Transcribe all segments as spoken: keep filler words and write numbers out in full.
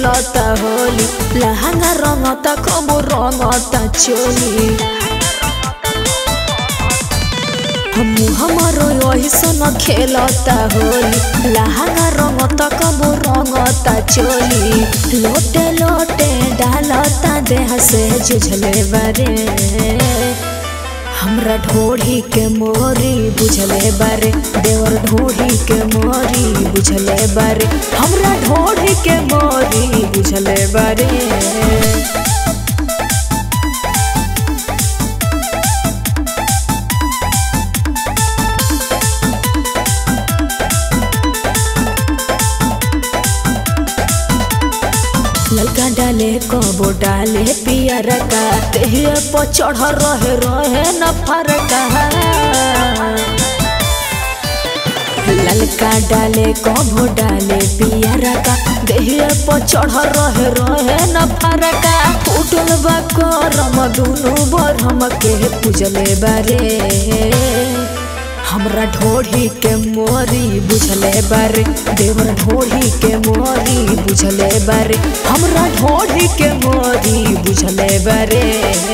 खेलता होली लहंगा रंगता कबो रंगता चोली हम हमारो यही सन खेलता होली लहंगा रंगता कबो रंगता चोली लोटे लोटे डालता देह से जुझले बारे हमरा ढोढ़ी के मोरी बुझले बारे देवर ढोढ़ी के मोरी बुझले बारे हमरा ढोढ़ी के मोरी बुझले बारे ललका डाले कबो डाले पियर का देह पर चढ़ रहे रहे न फरका ललका डाले कबो डाले पियर का देह पर चढ़ रहे रहे न फरका फूटल बा करम दुनु बरम के पूजले बारे हमरा ढोढ़ी के मोरी बुझले बारे देवर ढोढ़ी के मोरी बुझले बारे हमरा ढोढ़ी के मोरी बुझले बारे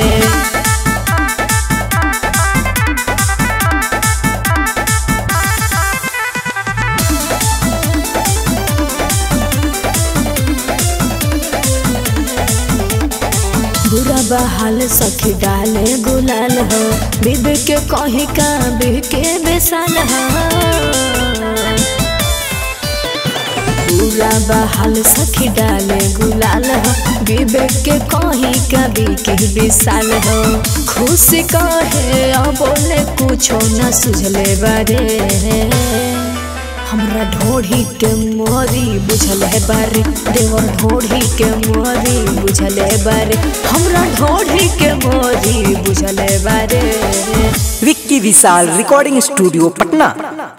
बुरा बहाल सखी डाले गुलाल हो बिब के कहीं का बिह के बेसाल हो बुरा बहाल सखी डाले गुलाल हो बिब के कहीं का बिह के बेसाल हो खुशी कहे बोले कुछ न सुझले बारे हमरा ढोढ़ी के मोरी बुझले बारे देवर ढोढ़ी के मोरी बुझले बारे हमरा ढोढ़ी के मोरी बुझले बारे। Vicky Vishal recording studio Patna.